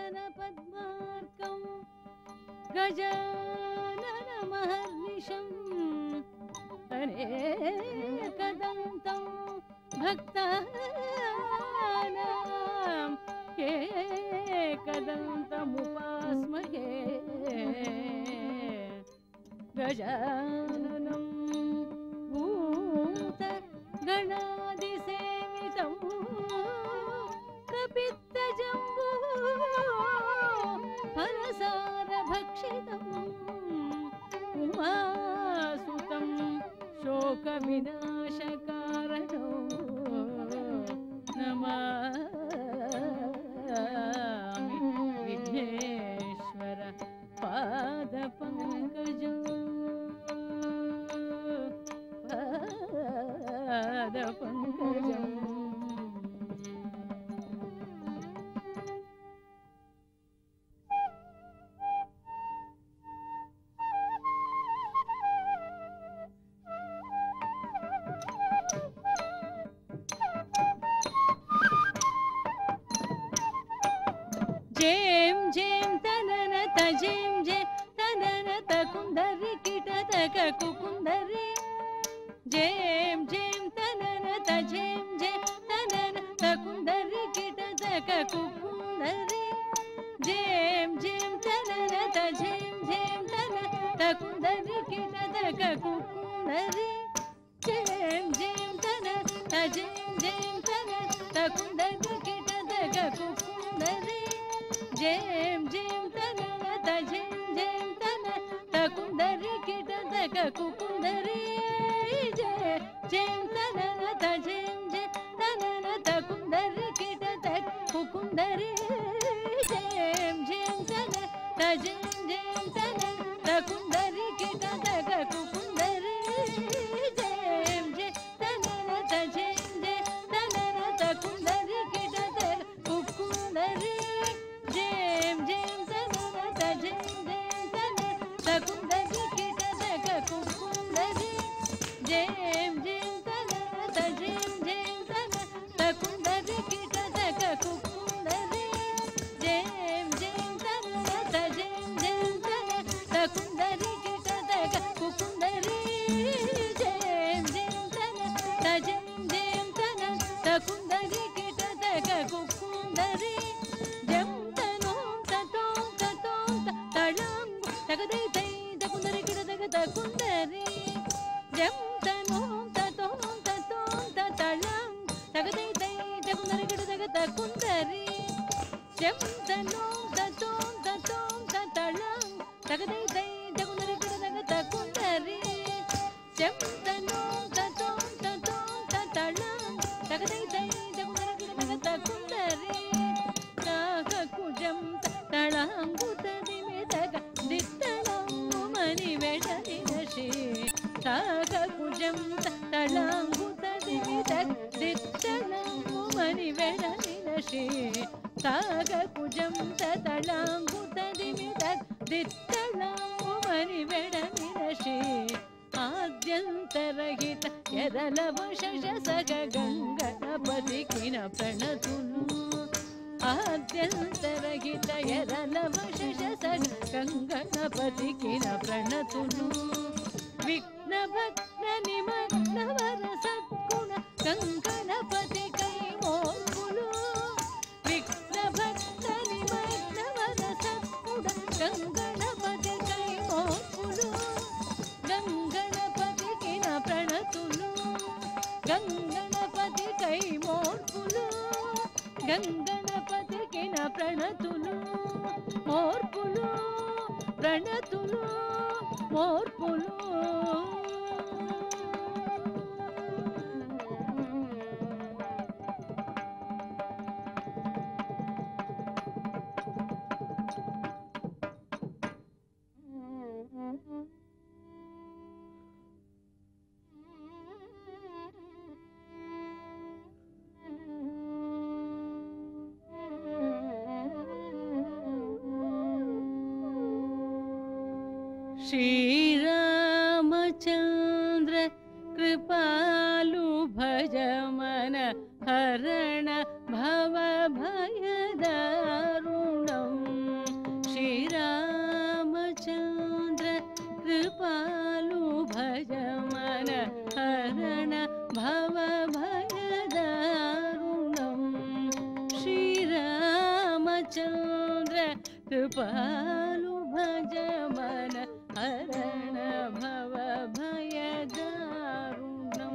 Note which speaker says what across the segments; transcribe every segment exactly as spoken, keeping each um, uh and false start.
Speaker 1: चरण पद्मार्कं गजाननमहर्निशम् अनेकदन्तं भक्तानां एकदन्तमुपास्महे गजाननं भूतगणादिसेवितं कपित्तजम्बो फलसारभक्षितम् उमासुतं शोकविनाशकारणो नमामि विघ्नेश्वर पादपङ्कजं पादपङ्कजम् जेम जेम तनन तजेम जे तनन तकुंदरी किटतक कुकुंदरी जेम जेम तनन तजेम जे तनन तकुंदरी किटतक कुकुंदरी जेम जेम तनन तजेम जेम तनन तकुंदरी किटतक कुकुंदरी जेम जेम तनन तजेम जेम तनन तकुंदरी किटतक कुकुंदरी जेम जेम तनन तजेम जेम तनन तकुंदरी किटतक कुकुंदरी जेम जेम तनन तजेम जेम तनन तकुंदरी किटतक कुकुंदरी जेम जेम तनन तजेम जेम तनन तकुंदरी किटतक कुकुंदरी जेम जेम तनन तजेम जेम तनन तकुंदरी किटतक कुकुंदरी जेम जेम तनन तजेम जेम तनन तकुंदरी किटतक कुकुंदरी जेम जेम तनन तजेम जेम तनन तकुंदरी किटतक कुकुंदरी जेम जेम तनन तजेम जेम तनन तकुंदरी किटतक कुकुंदरी जेम जेम तनन तजेम जेम तनन तकुंदरी किटतक कुकुंदरी जम तगदे तै तकुंदरी किटतक तकुंदरी जम तनों ततों ततों ततलं तगदे तै तकुंदरी किटतक तकुंदरी जम तनों ततों ततों ततलं तगदे तै तकुंदरी किटतक तकुंदरी जम तनों ततों ततों ततलं तगदे तै तकुंदरी किटतक तकुंदरी काककुजं तळांगुतदिमितक दित्तलंगु मनिवेडनिनशि काककुजं तळांगुतदिमितक दित्तलंगु मनिवेडनिनशि काककुजं तळांगुतदिमितक दित्तलंगु मनिवेडनिनशि आद्यन्तरहित यदलवशशसग गङ्गणपतिकिन प्रणतुनु आद्यन्तरहित यदलवशशसग गङ्गणपतिकिन प्रणतुनु विघ्नभग्न निमग्नवर सद्गुण गङ्गणपति कैमोर्पुलु विघ्नभग्न निमग्नवर सद्गुण गङ्गणपति कैमोर्पुलु गङ्गणपतिकिन प्रणतुनु गङ्गणपति कैमोर्पुलु गङ्गणपतिकिन प्रणतुनु मोर्पुलु प्रणतुनु मोर्पुलु श्रीरामचन्द्र कृपालु भज मन हरण भव भयदारुणम् कृपालु भज मन हरण भव भयदारुणं श्रीरामचन्द्र कृपालु भज मन हरण भव भयदारुणं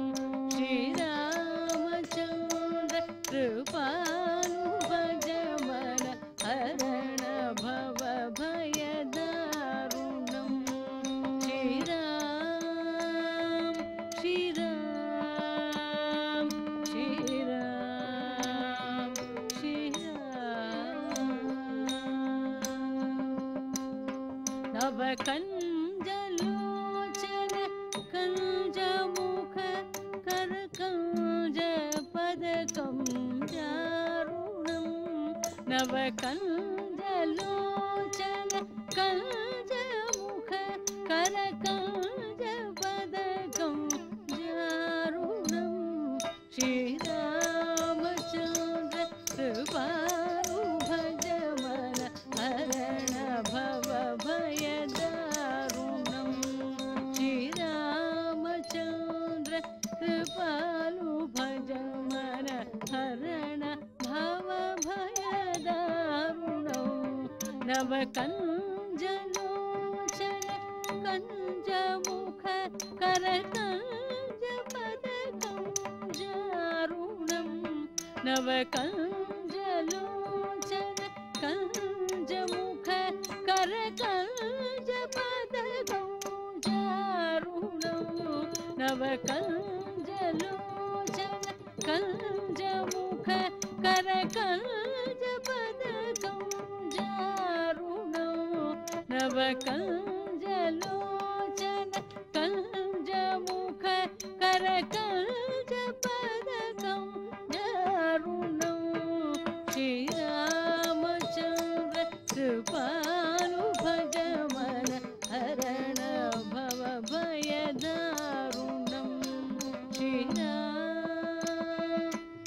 Speaker 1: श्रीरामचन्द्र कृपालु भज मन हरण भव भयदारुणं श्रीराम श्रीराम श्रीराम श्रीराम नवकञ्जलोचन कञ्जमुख करकञ्ज पदकं जारुणं नवकञ्जलोचन कञ्जमुख करकञ्ज पदकं जारुणं श्रीरामचन्द्र कृपालु भज मन हरण भव भयदारुणं श्रीरामचन्द्र कृपालु भज मन हरण भव भयदारुणं नवकञ्जलोचन कञ्जमुख करकञ्ज पदकं जारुणं नवकञ्जलोचन कञ्जमुख करकञ्ज पदकं जारुणं नवकञ्जलोचन कञ्जमुख करकञ्ज पदकं जारुणं नवकञ्जलोचन कञ्जमुख करकञ्ज पदकं जारुणं श्रीरामचन्द्र कृपालु भज मन हरण भव भयदारुणं श्रीराम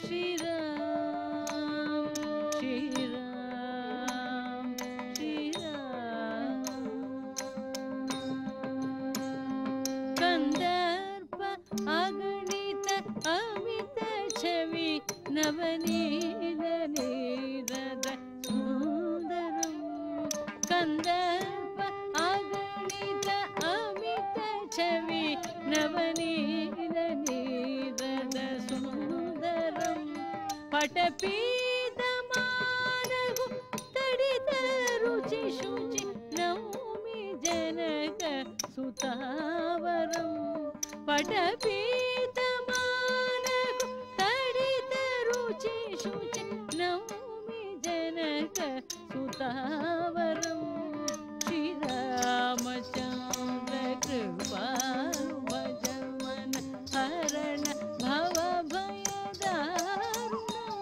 Speaker 1: श्रीराम श्रीराम श्रीराम कंदर्प अगणित अमित छवि नवनील नीरद सुंदरं कंदर्प अगणित अमित छवि नवनील नीरद सुंदरं पटपीतमानगु तडित रुचि शुचि नौमि जनक सुतावरं पटपीतमानगु तडित रुचि शुचि नौमि जनक सुतावरं श्रीरामचन्द्र कृपालु भज मन हरण भव भयदारुणं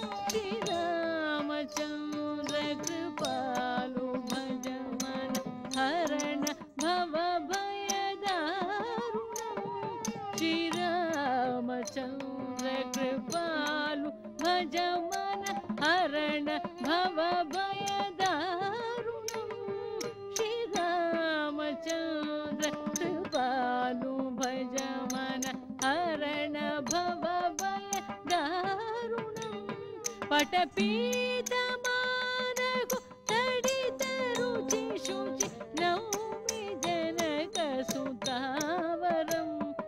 Speaker 1: श्रीरामचन्द्र कृपालु भज मन हरण भव भयदारुणं श्रीरामचन्द्र कृपालु भज मन हरण भव भयदारुणं श्रीरामचन्द्र कृपालु भज मन हरण भव भयदारुणं पटपीतमानगु तडित रुचि शुचि नौमि जनक सुतावरं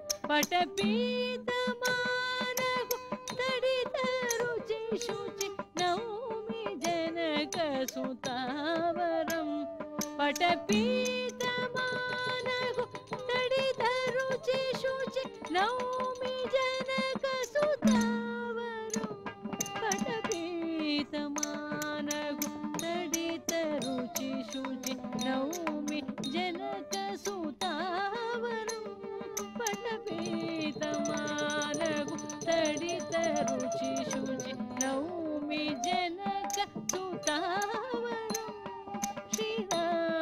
Speaker 1: पटपीतमानगु तडित रुचि शुचि नौमि जनक सुतावरं पटपीतमानगु तडित रुचि शुचि नौमि जनक सुतावरं पटपीतमानगु तडित रुचि शुचि नौमि जनक सुतावरं पटपीतमानगु तडित रुचि शुचि नौमि जनक सुतावरं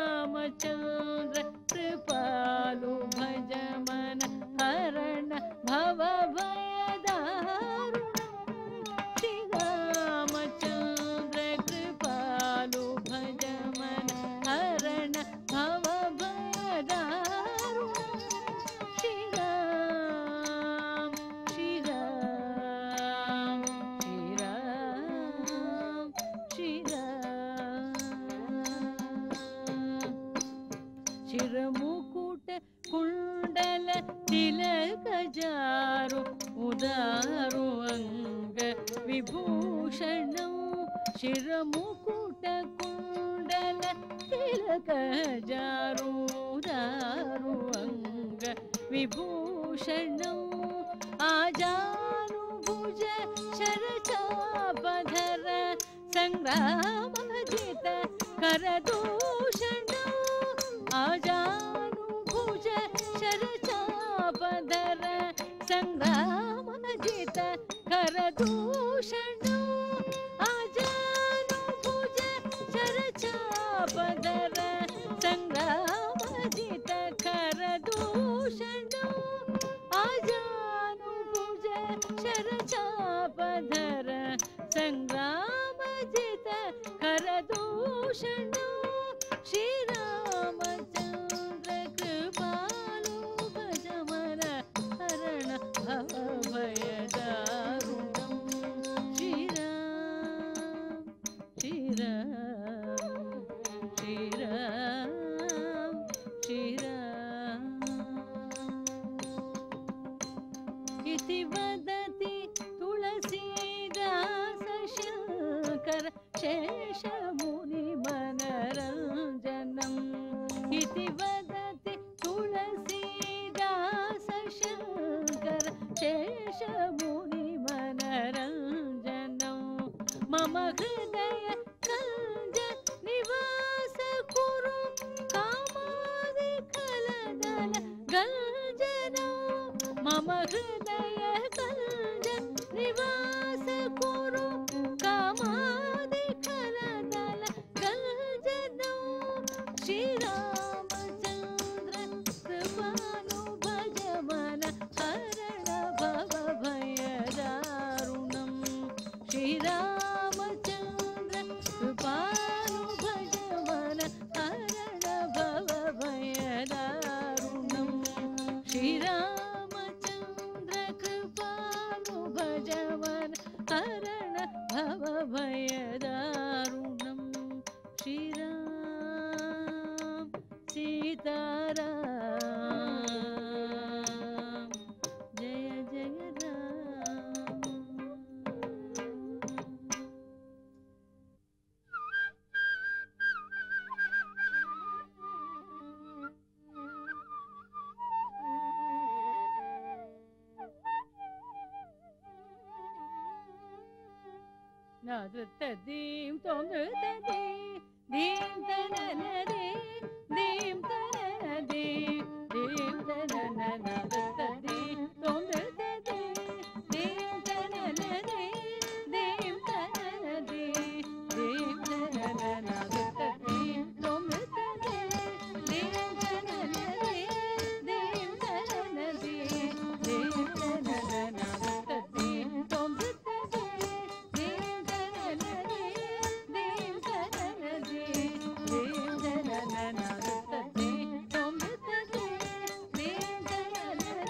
Speaker 1: श्रीरामचन्द्र कृपालु भज मन हरण भव ತಿಲಕ ಜಾರು ಉದಾರು ಅಂಗ ವಿಭೂಷಣಂ ಶಿರಮುಕುಟ ಕುಂಡಲ ತಿಲಕ ಜಾರು ಉದಾರು ಅಂಗ ವಿಭೂಷಣಂ ಆಜಾನುಭುಜ ಶರಚಾಪಧರ ಸಂಗ್ರಾಮಜಿತ ಕರದೂಷಣ ಆಜಾನುಭುಜ ಶರಚಾಪಧರ ಸಂಗ್ರಾಮಜಿತ ಕರದೂಷಣ ಆಜಾನುಭುಜ ಶರಚಾಪಧರ ಸಂಗ್ರಾಮಜಿತ ಕರದೂಷಣ ಆಜಾನುಭುಜ ಶರಚಾಪಧರ ಸಂಗ್ರಾಮಜಿತ ಕರದೂಷಣ ಶ್ರೀರಾಮಚಂದ್ರ ಕೃಪಾಲು ಭಜಮನ ಹರಣ ಭವಭಯದಾರುಣಂ ಶ್ರೀರಾಮ್ ಶ್ರೀರಾಮ್ ಶ್ರೀರಾಮ್ ಶ್ರೀರಾಮ್ ಇತಿ ವದತಿ ತುಳಸೀದಾಸ ಶಂಕರ ಶೇಷ ಮುನಿ ಮನರಂಜನಂ ಇತಿ ವದತಿ ತುಳಸೀದಾಸ ಶಂಕರ ಶೇಷ ಮುನಿ ಮನರಂಜನಂ ಮಮ ಹೃದಯ ಕಂಜ ನಿವಾಸ ಕುರು ಕಾಮಾದಿ ಕಲದಲ ಗಂಜನಂ ಮಮ ಹೃದಯ ಕಂಜ ನಿವಾಸ ಕುರು ಕಾಮಾದಿ ಕಲದಲ ಗಂಜನಂ ಶ್ರೀರಾಮಚಂದ್ರ ಕೃಪಾನು ಭಜಮನ ಹರಣ ಭವಭಯದಾರುಣಂ ಶ್ರೀರಾಮಚಂದ್ರ ಕೃಪಾನು ಭಜಮನ ಹರಣ ಭವಭಯದಾರುಣಂ ಶ್ರೀರಾಮಚಂದ್ರ ಕೃಪಾನು ಭಜಮನ ಹರಣ ಭವಭಯದಾರುಣಂ ಶ್ರೀರಾಮ್ ಸೀತಾರಾಮ್ ಜಯ ಜಯ ರಾಮ್. ನೃತ್ತ ದೀಂ ತೋಂ ನೃತ್ತ ದೀ ದೀಂ ತನನ ದೀ ದೀಂ ತನನ ದೀ ದೀಂ ತನನ ನೃತ್ತ ದೀ ತೋಂ ನೃತ್ತ ದೀ ದೀಂ ತನನ ದೀ ದೀಂ ತನನ ದೀ ದೀಂ ತನನ ನೃತ್ತ ದೀ ತೋಂ ನೃತ್ತ ದೀ ದೀಂ ತನನ ದೀ ದೀಂ ತನನ ದೀ ದೀಂ ತನನ ನೃತ್ತ ದೀ ತೋಂ ನೃತ್ತ ದೀ ಶ್ರೀರಾಮ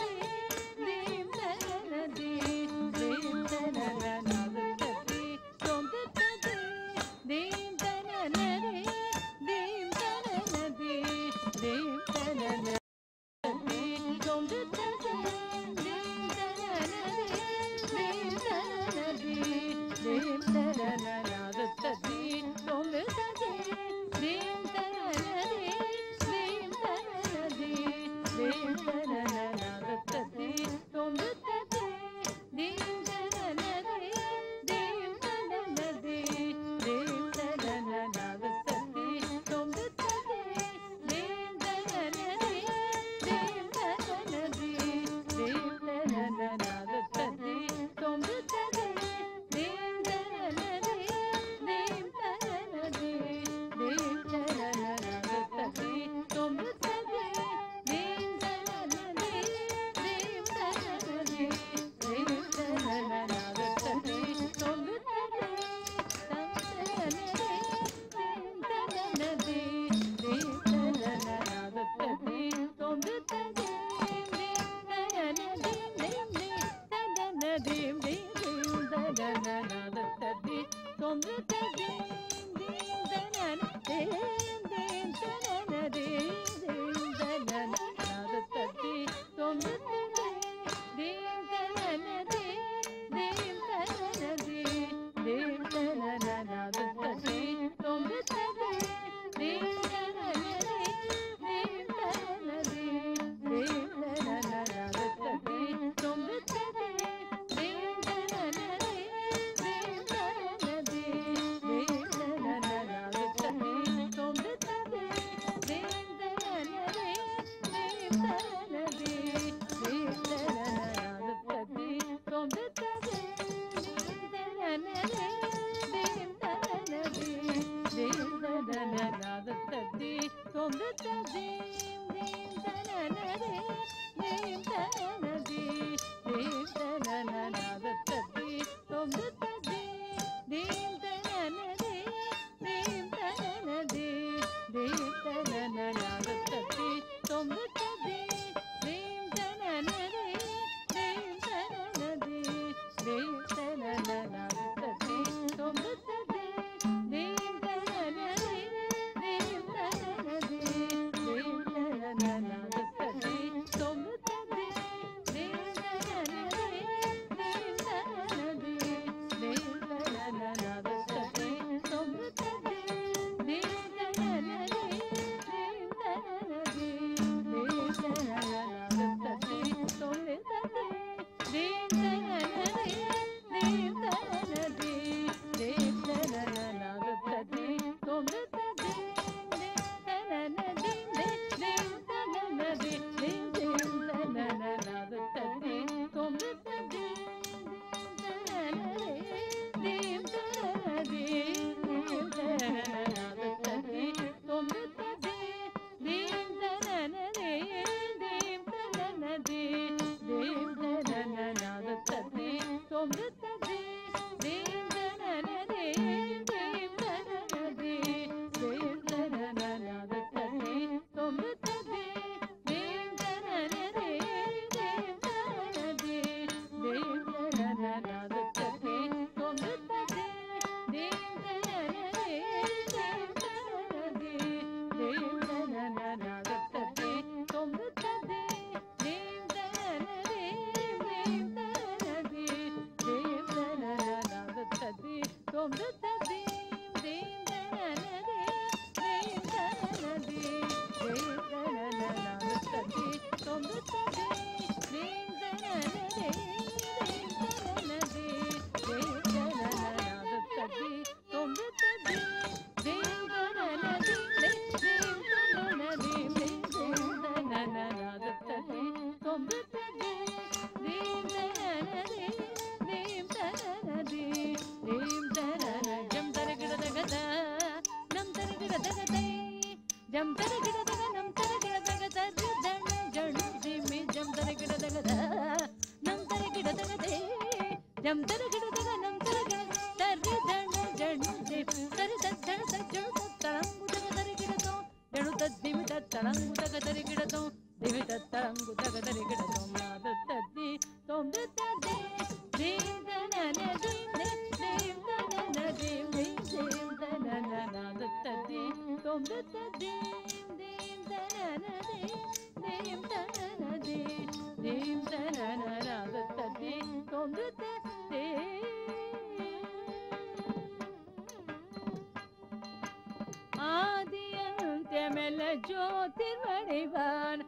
Speaker 1: ஜோதிர்வடிவான்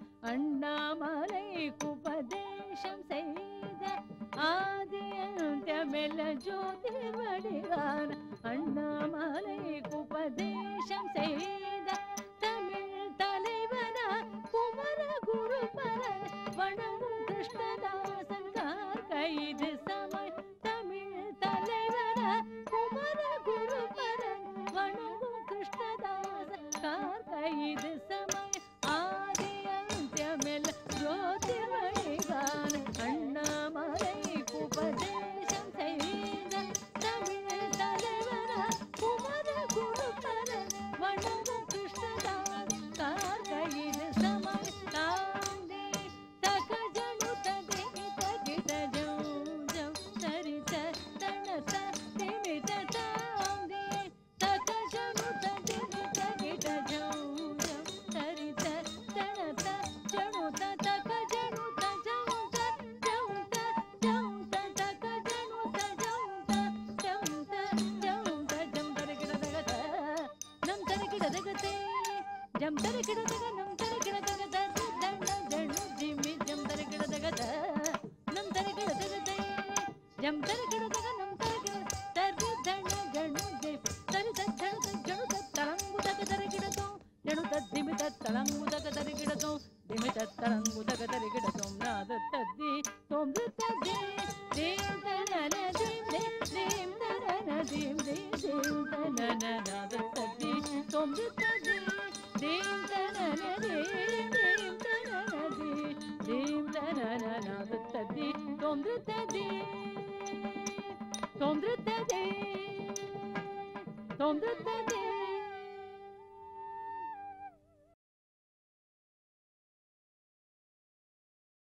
Speaker 1: அண்ணாமலைக்கு உபதேசம் செய்த ஆதியந்தமெல்ல ஜோதிர்வடிவான் அண்ணாமலைக்கு உபதேசம் செய்த தமிழ் தலைவனா குமர குருபர வணங்கும் கிருஷ்ணதாசன் கைது சமய தமிழ் தலைவனா குமர குருபர வணங்கும் கிருஷ்ணதாசன் கைது சமய ஆதியந்தமெல்ல ஜோதிர்வடிவான் அண்ணாமலைக்கு உபதேசம் செய்த தமிழ் தலைவனா குமர குருபர வணங்கும் கிருஷ்ணதாசன் கைது சமய தாண்டி தகஜனு தகி தகிட ஜௌ ஜௌ சரித தனத திமித தாண்டி தகஜனு தகி தகிட ஜௌ ஜௌ சரித தனத ஜனுத தகஜனு தஜௌத ஜௌத ஜௌத தகஜனு தஜௌத ஜௌத ஜௌத ஜம் தரகிட தகத நம் தரகிட தகதே ஜம் தரகிட தக நம் தரகிட தகத தன ஜனு ஜிமி ஜம் தரகிட தகத நம் தரகிட தகதே ஜம் தரகிட தக நம் தரகிட தரி தன ஜனு ஜி தரி தஜ ஜனு தரங்கு தக தரகிடதோ ஜனு ததிமி தரங்கு தக தரகிடதோ திமி தரங்கு தக தரகிடதோ நாத ததி தோம் ததி தேம் தனன தேம் தேம் தனன தேம் தேம் தனன நாத ததி தோம் ததி தேம் தனன தோன்றுத்ததே தோன்றுத்ததே தோன்றுத்ததே